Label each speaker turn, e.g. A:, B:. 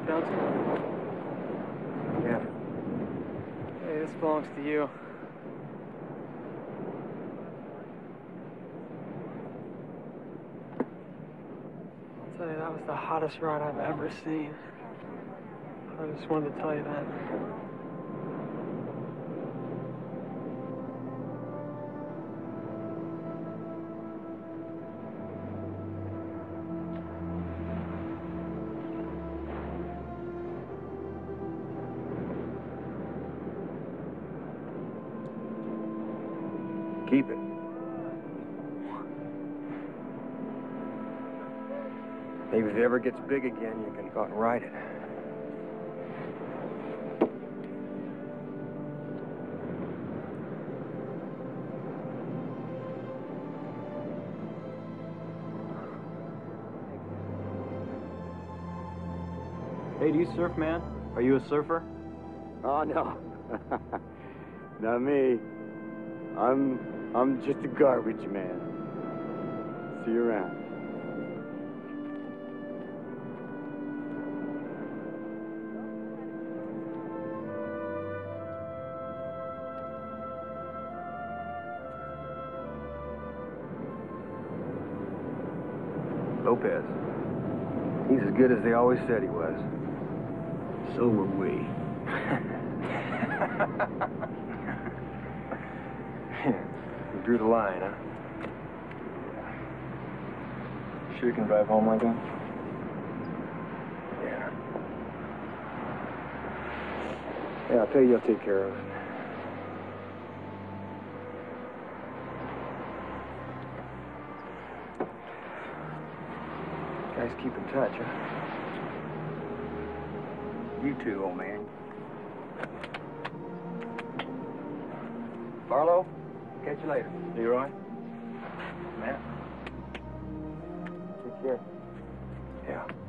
A: surf, don't you?
B: Yeah.
A: Hey, this belongs to you. I'll tell you, that was the hottest ride I've ever seen. I just wanted to tell you that.
B: Keep it. Maybe if it ever gets big again, you can go out and ride it.
C: Hey, do you surf, man? Are you a surfer?
D: Oh, no. Not me. I'm just a garbage man. See you around.
B: Lopez. He's as good as they always said he was.
D: So were we.
B: You drew the line, huh?
C: Sure you can drive home like that?
B: Yeah. Yeah, I'll tell you, I'll take care of it. Guys, keep in touch, huh?
D: You too, old man.
B: Barlow, catch you later.
C: Leroy?
B: Matt. Take care. Yeah.